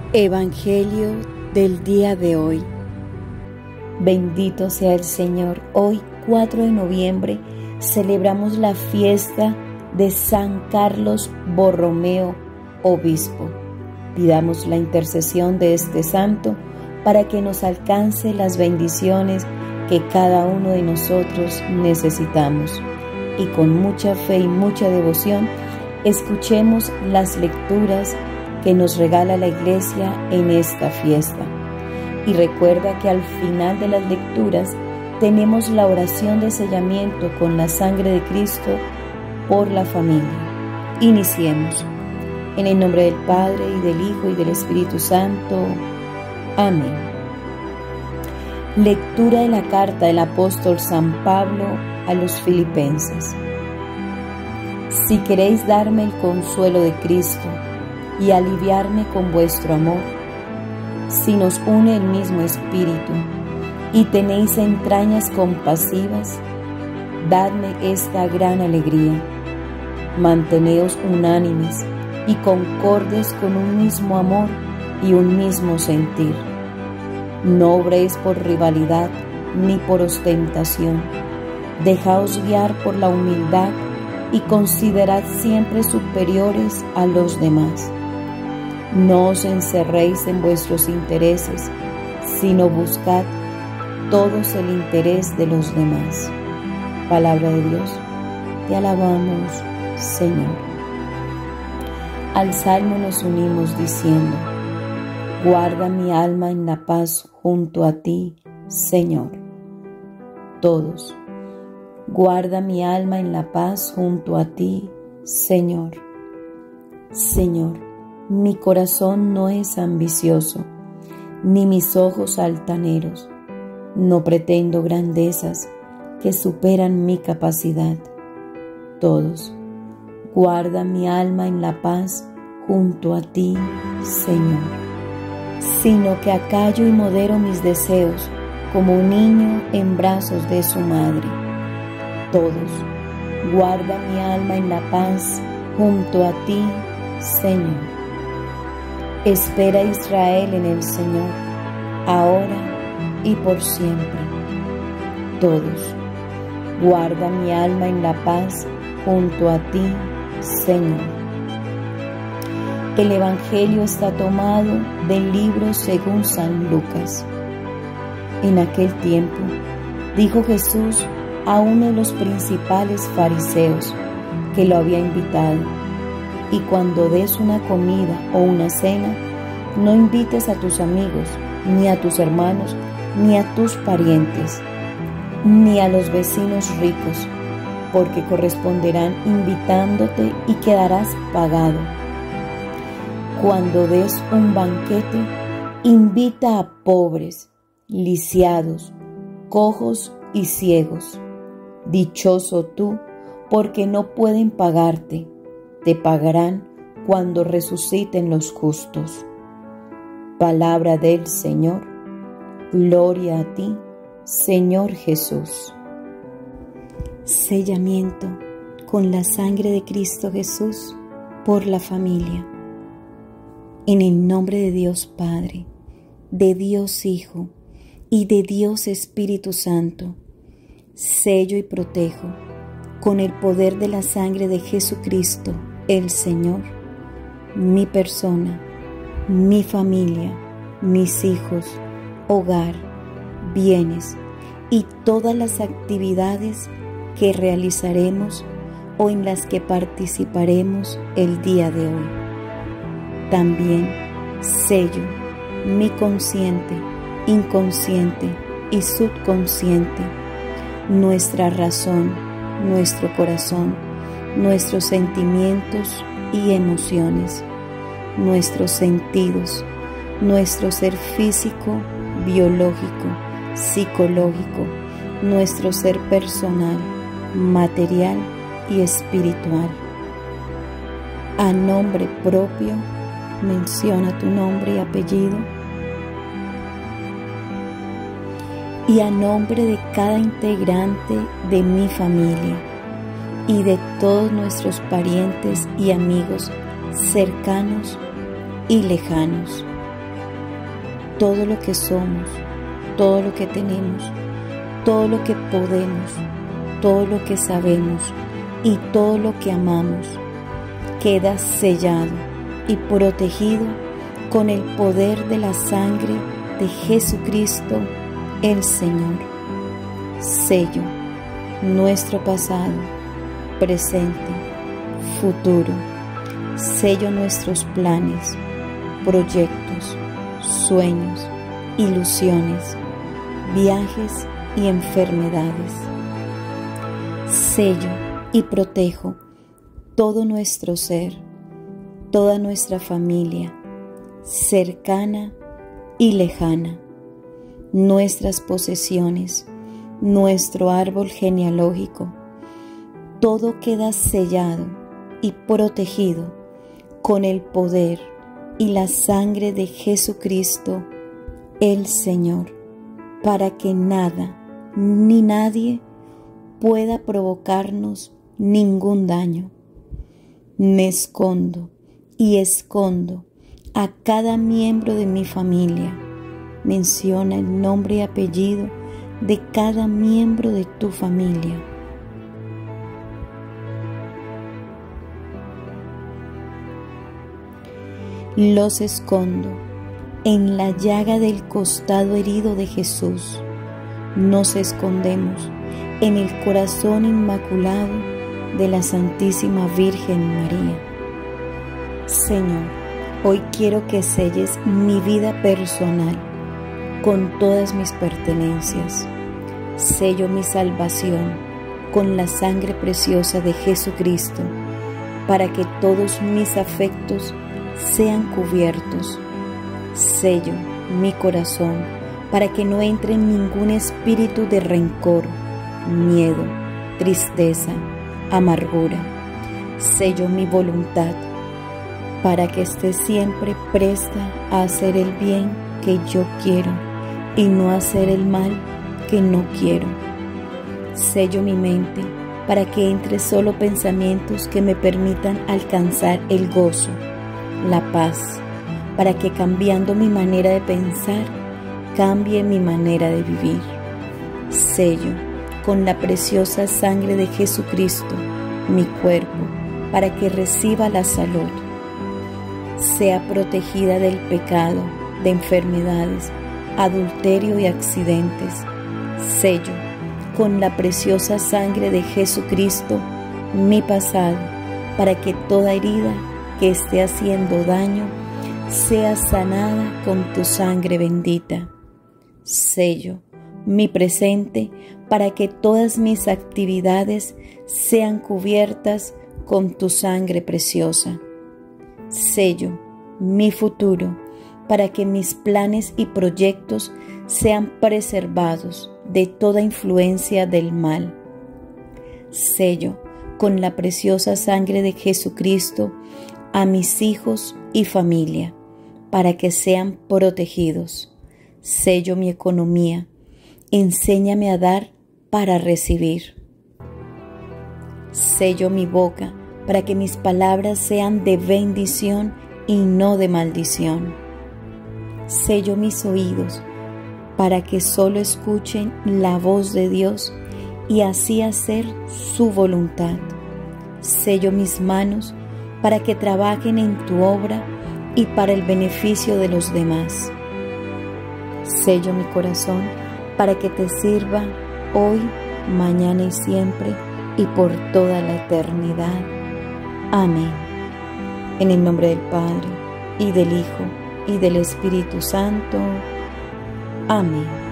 Evangelio del día de hoy. Bendito sea el Señor. Hoy, 4 de noviembre, celebramos la fiesta de San Carlos Borromeo, obispo. Pidamos la intercesión de este santo para que nos alcance las bendiciones que cada uno de nosotros necesitamos. Y con mucha fe y mucha devoción, escuchemos las lecturas que nos regala la Iglesia en esta fiesta. Y recuerda que al final de las lecturas tenemos la oración de sellamiento con la sangre de Cristo por la familia. Iniciemos. En el nombre del Padre, y del Hijo, y del Espíritu Santo. Amén. Lectura de la carta del apóstol San Pablo a los Filipenses. Si queréis darme el consuelo de Cristo y aliviarme con vuestro amor, si nos une el mismo espíritu y tenéis entrañas compasivas, dadme esta gran alegría. Manteneos unánimes y concordes con un mismo amor y un mismo sentir. No obréis por rivalidad ni por ostentación. Dejaos guiar por la humildad y considerad siempre superiores a los demás. No os encerréis en vuestros intereses, sino buscad todos el interés de los demás. Palabra de Dios, te alabamos, Señor. Al salmo nos unimos diciendo: guarda mi alma en la paz junto a ti, Señor. Todos. Guarda mi alma en la paz junto a ti, Señor. Señor, mi corazón no es ambicioso, ni mis ojos altaneros. No pretendo grandezas que superan mi capacidad. Todos. Guarda mi alma en la paz junto a ti, Señor. Sino que acallo y modero mis deseos como un niño en brazos de su madre. Todos. Guarda mi alma en la paz junto a ti, Señor. Espera Israel en el Señor, ahora y por siempre. Todos. Guarda mi alma en la paz junto a ti, Señor. El Evangelio está tomado del libro según San Lucas. En aquel tiempo, dijo Jesús a uno de los principales fariseos que lo había invitado: y cuando des una comida o una cena, no invites a tus amigos, ni a tus hermanos, ni a tus parientes, ni a los vecinos ricos, porque corresponderán invitándote y quedarás pagado. Cuando des un banquete, invita a pobres, lisiados, cojos y ciegos. Dichoso tú, porque no pueden pagarte, te pagarán cuando resuciten los justos. Palabra del Señor. Gloria a ti, Señor Jesús. Sellamiento con la sangre de Cristo Jesús por la familia. En el nombre de Dios Padre, de Dios Hijo y de Dios Espíritu Santo, sello y protejo con el poder de la sangre de Jesucristo, el Señor, mi persona, mi familia, mis hijos, hogar, bienes y todas las actividades que realizaremos o en las que participaremos el día de hoy. También sello mi consciente, inconsciente y subconsciente, nuestra razón, nuestro corazón, nuestros sentimientos y emociones, nuestros sentidos, nuestro ser físico, biológico, psicológico, nuestro ser personal, material y espiritual. A nombre propio, menciona tu nombre y apellido. Y a nombre de cada integrante de mi familia y de todos nuestros parientes y amigos cercanos y lejanos, todo lo que somos, todo lo que tenemos, todo lo que podemos, todo lo que sabemos y todo lo que amamos queda sellado y protegido con el poder de la sangre de Jesucristo el Señor. Sello nuestro pasado, presente, futuro. Sello nuestros planes, proyectos, sueños, ilusiones, viajes y enfermedades. Sello y protejo todo nuestro ser, toda nuestra familia, cercana y lejana, nuestras posesiones, nuestro árbol genealógico. Todo queda sellado y protegido con el poder y la sangre de Jesucristo el Señor, para que nada ni nadie pueda provocarnos ningún daño. Me escondo y escondo a cada miembro de mi familia. Menciona el nombre y apellido de cada miembro de tu familia. Los escondo en la llaga del costado herido de Jesús. Nos escondemos en el corazón inmaculado de la Santísima Virgen María. Señor, hoy quiero que selles mi vida personal con todas mis pertenencias. Sello mi salvación con la sangre preciosa de Jesucristo, para que todos mis afectos sean cubiertos. Sello mi corazón para que no entre ningún espíritu de rencor, miedo, tristeza, amargura. Sello mi voluntad para que esté siempre presta a hacer el bien que yo quiero y no hacer el mal que no quiero. Sello mi mente para que entre solo pensamientos que me permitan alcanzar el gozo, la paz, para que cambiando mi manera de pensar, cambie mi manera de vivir. Sello con la preciosa sangre de Jesucristo mi cuerpo, para que reciba la salud, sea protegida del pecado, de enfermedades, adulterio y accidentes. Sello con la preciosa sangre de Jesucristo mi pasado, para que toda herida que esté haciendo daño sea sanada con tu sangre bendita. Sello mi presente para que todas mis actividades sean cubiertas con tu sangre preciosa. Sello mi futuro para que mis planes y proyectos sean preservados de toda influencia del mal. Sello con la preciosa sangre de Jesucristo a mis hijos y familia, para que sean protegidos. Sello mi economía, enséñame a dar para recibir. Sello mi boca, para que mis palabras sean de bendición y no de maldición. Sello mis oídos, para que solo escuchen la voz de Dios y así hacer su voluntad. Sello mis manos, para que trabajen en tu obra y para el beneficio de los demás. Sello mi corazón para que te sirva hoy, mañana y siempre y por toda la eternidad. Amén. En el nombre del Padre, y del Hijo, y del Espíritu Santo. Amén.